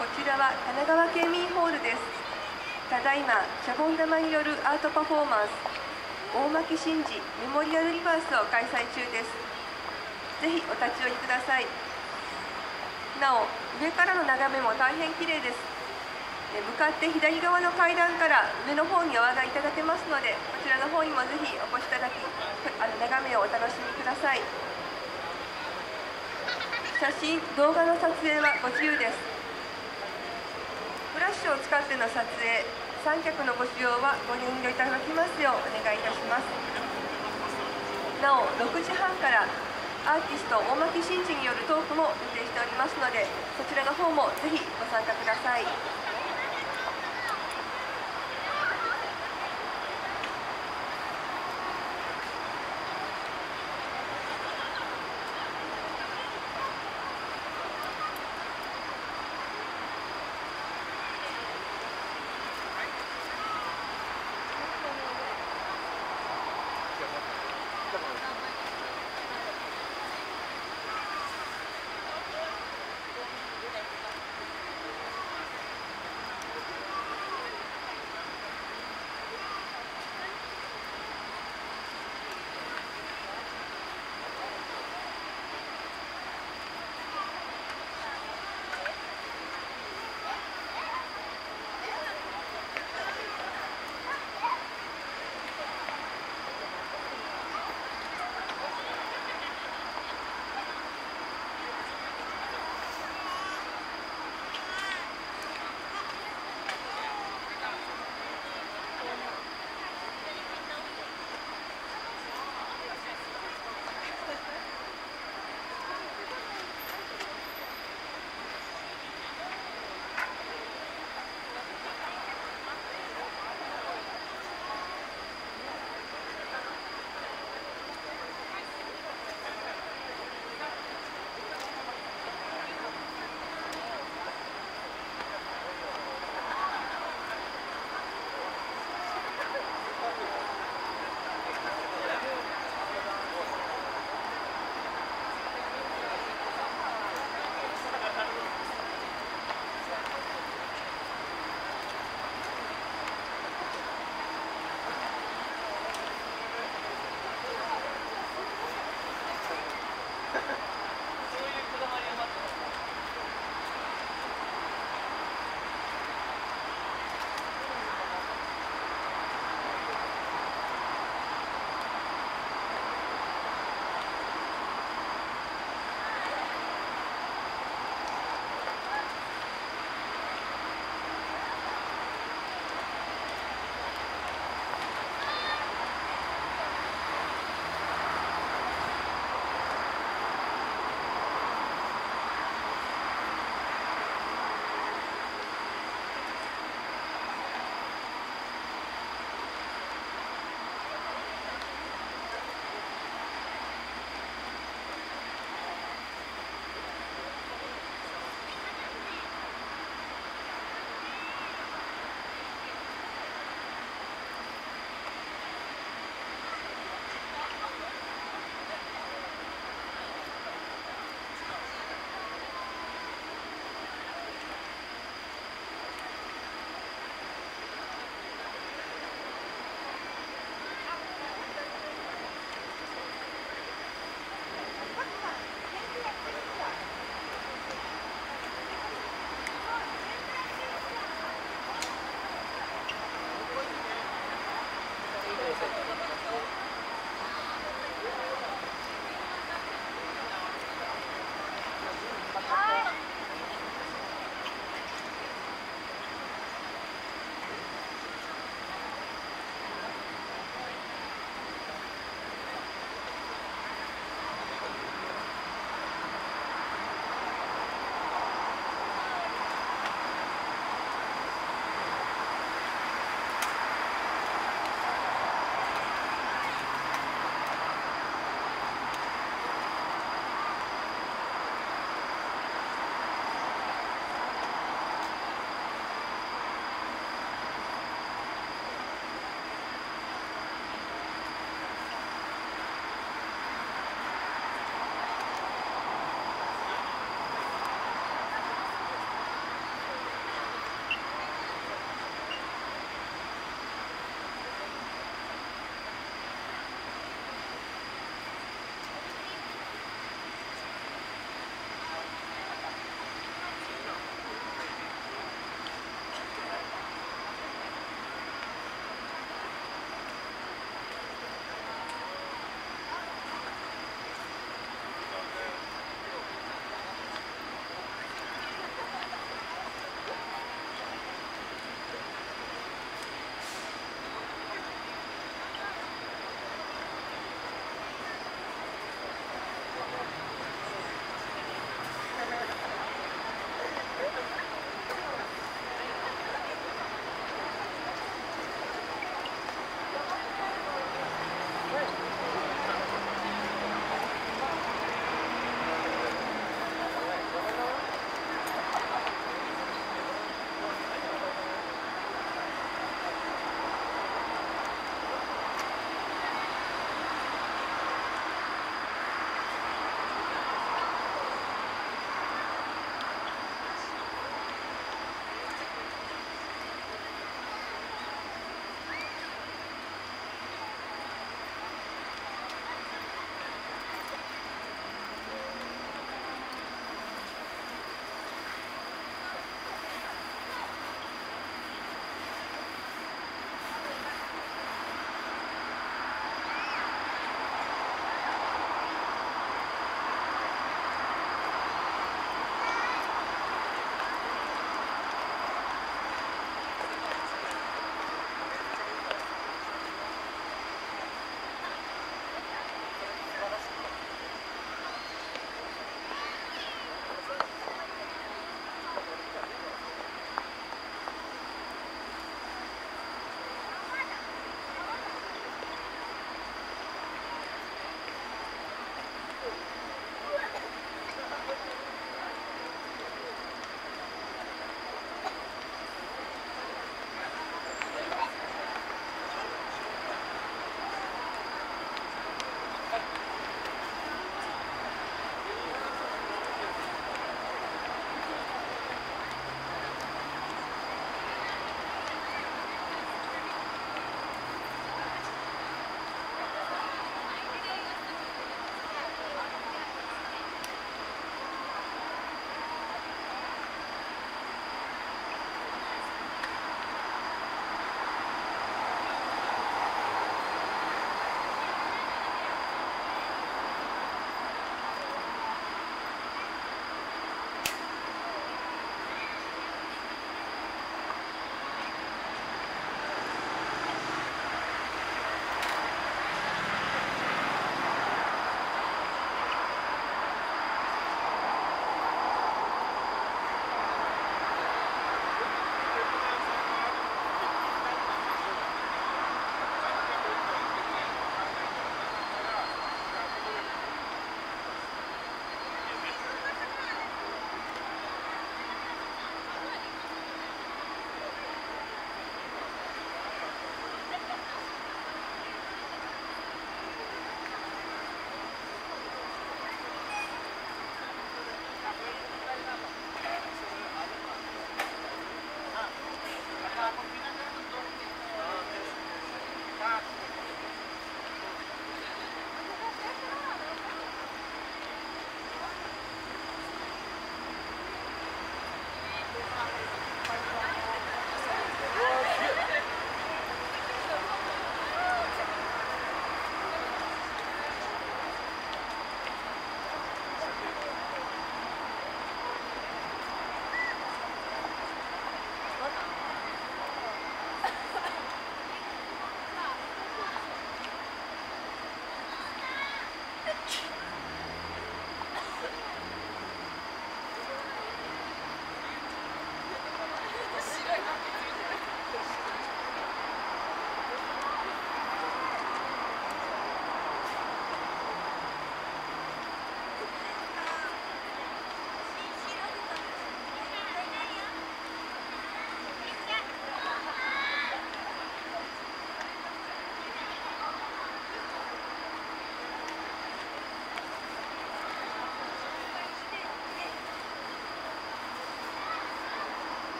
こちらは神奈川県民ホールです。ただいまシャボン玉によるアートパフォーマンス大牧真治メモリアルリバースを開催中です。ぜひお立ち寄りください。なお上からの眺めも大変綺麗です。向かって左側の階段から上の方にお上がりいただけますので、こちらの方にもぜひお越しいただき眺めをお楽しみください。写真・動画の撮影はご自由です。フラッシュを使っての撮影、三脚のご使用はご遠慮いただきますようお願いいたします。なお6時半からアーティスト大牧真治によるトークも予定しておりますので、そちらの方もぜひご参加ください。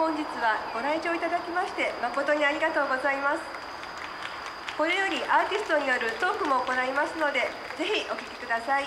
本日はご来場いただきまして誠にありがとうございます。これよりアーティストによるトークも行いますので、ぜひお聞きください。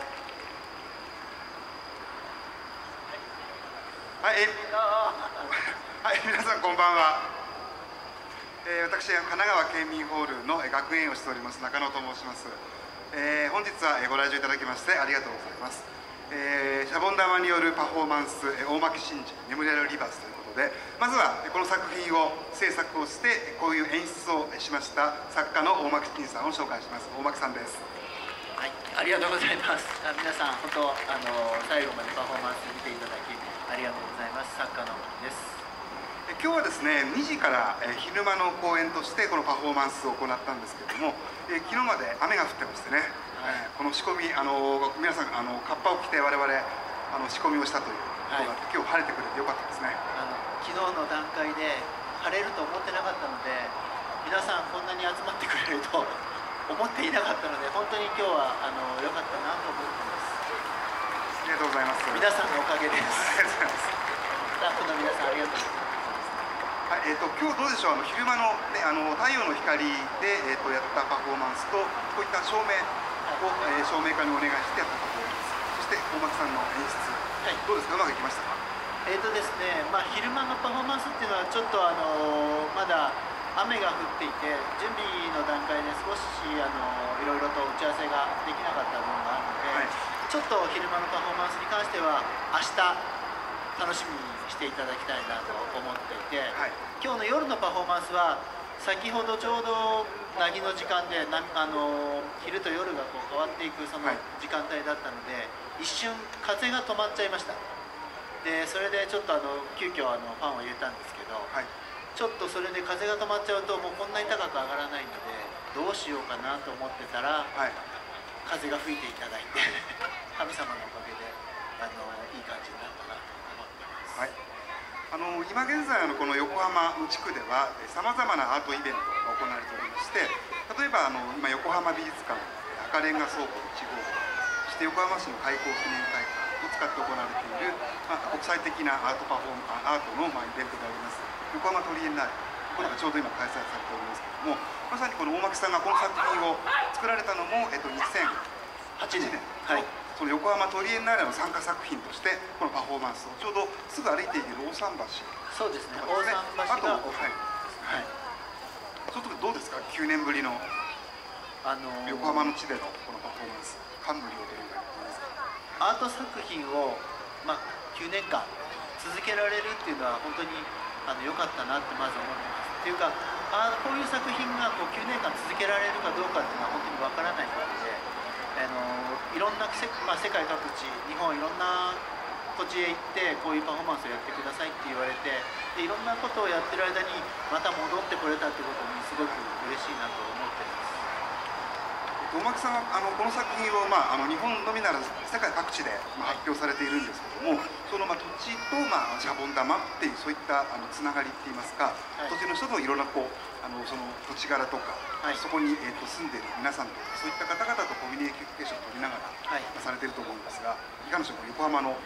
はい、皆さんこんばんは。私は神奈川県民ホールの学園をしております中野と申します。本日はご来場いただきましてありがとうございます。シャボン玉によるパフォーマンス大巻真治メモリアルリバースということで、まずはこの作品を制作をしてこういう演出をしました作家の大巻真治さんを紹介します。大巻さんです。 はい、ありがとうございます。皆さん本当最後までパフォーマンス見ていただきありがとうございます。作家のです。 今日はですね2時から昼間の公演としてこのパフォーマンスを行ったんですけれども、昨日まで雨が降ってましてね、この仕込み皆さんカッパを着て我々仕込みをしたということがあって、今日晴れてくれてよかったですね。 昨日の段階で晴れると思ってなかったので、皆さんこんなに集まってくれると思っていなかったので、本当に今日は良かったなと思ってます。 ありがとうございます。 皆さんのおかげです。 ありがとうございます。 スタッフの皆さんありがとうございます。 今日どうでしょう、昼間の、ね、太陽の光で、やったパフォーマンスとこういった照明を、照明家にお願いしてやったパフォーマンス、そして大巻さんの演出、どうですか、うまくいきましたか？ ですね、昼間のパフォーマンスっていうのはちょっとまだ雨が降っていて準備の段階で少しいろいろと打ち合わせができなかった部分があるので、ちょっと昼間のパフォーマンスに関しては明日楽しみにしていただきたいなと思っていて、今日の夜のパフォーマンスは先ほどちょうど凪の時間で昼と夜がこう変わっていくその時間帯だったので、一瞬風が止まっちゃいました。でそれでちょっと急遽ファンを入れたんですけど、ちょっとそれで風が止まっちゃうともうこんなに高く上がらないのでどうしようかなと思ってたら、風が吹いていただいて神様のおかげでいい感じになったなと思ってます。 今現在この横浜の地区ではさまざまなアートイベントが行われておりまして、例えば今横浜美術館赤レンガ倉庫1号、そして横浜市の開港記念会館を使って行われている、国際的なアートのイベントであります横浜トリエンナーレ、これがちょうど今開催されておりますけれども、まさにこの大巻さんがこの作品を作られたのも2008年、その横浜トリエンナーレの参加作品としてこのパフォーマンスをちょうどすぐ歩いていける大桟橋、 そうですね、大桟橋がその時どうですか、9年ぶりの横浜の地でのこのパフォーマンス、感無量というかアート作品を、9年間続けられるっていうのは本当に良かったなってまず思ってます。っていうかこういう作品がこう9年間続けられるかどうかっていうのは本当にわからないことで、いろんな世界各地、日本いろんな土地へ行ってこういうパフォーマンスをやってくださいって言われて、でいろんなことをやってる間にまた戻ってこれたってことにすごく嬉しいなと思ってます。 大巻さんはこの作品を、日本のみならず世界各地で発表されているんですけども、その土地とシャボン玉っていうそういったつながりっていいますか、土地の人といろんなその土地柄とか、そこに住んでいる皆さんとかそういった方々とコミュニケーションを取りながらされていると思うんですが、いかがでしょうか、横浜の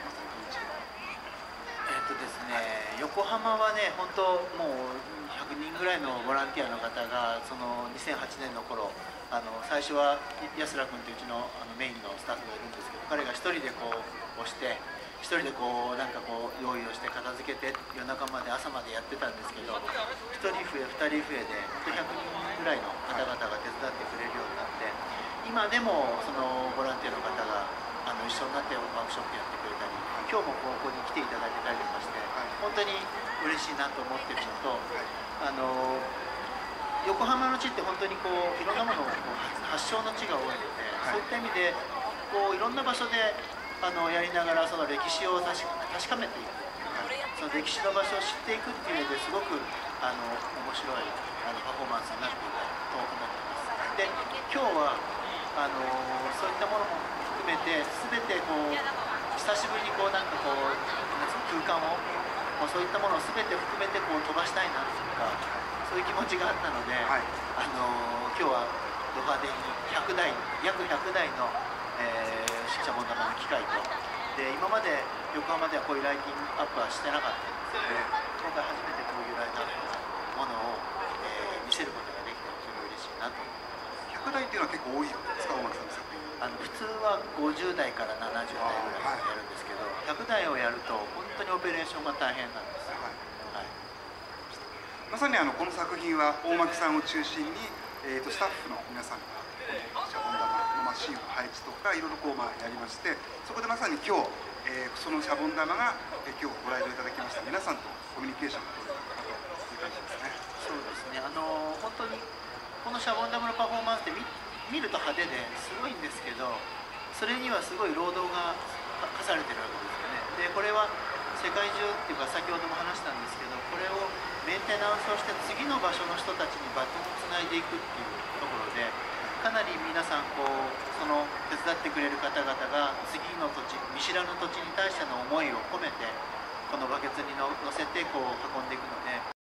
ですね、横浜はね、本当もう100人ぐらいのボランティアの方がその2008年の頃、最初は安良君といううちのメインのスタッフがいるんですけど、彼が一人でこう押して一人でこうなんかこう用意をして片付けて夜中まで朝までやってたんですけど、1人増え2人増えで100人ぐらいの方々が手伝ってくれるようになって、今でもそのボランティアの方が一緒になってワークショップやってくれたり、今日もここに来ていただけたりとかして、本当に嬉しいなと思ってるのと、横浜の地って本当にこういろんなものを発祥の地が多いので、そういった意味でこういろんな場所でやりながらその歴史を確かめていく、その歴史の場所を知っていくっていうのですごく面白いパフォーマンスになっていたと思ってます。で今日はそういったものも含めて全てこう久しぶりにこうなんかこう空間をそういったものを全て含めてこう飛ばしたいなというか、そういう気持ちがあったので、今日はド派手に約100台のシャボン玉の機械とで今まで横浜ではこういうライティングアップはしてなかったんですけど、今回初めてこういうライトアップのものを、見せることができて非常に嬉しいなと思います。 100台っていうのは結構多いんですか、大巻さんの作品。 普通は50台から70台ぐらいやるんですけど、100台をやると本当にオペレーションが大変なんですよ。はい、 まさにこの作品は大巻さんを中心に、スタッフの皆さんがこのシャボン玉のマシンの配置とかいろいろやりまして、そこでまさに今日、そのシャボン玉が、今日ご来場いただきました皆さんとコミュニケーションを取れたかという感じですね。 そうですね、本当にこのシャボン玉のパフォーマンスって見ると派手ですごいんですけど、それにはすごい労働が課されてるわけですよね。でこれは世界中っていうか、先ほども話したんですけど、これをメンテナンスをして次の場所の人たちにバトンをつないでいくっていうところで、かなり皆さんその手伝ってくれる方々が次の土地、見知らぬ土地に対しての思いを込めてこのバケツに乗せて運んでいくので。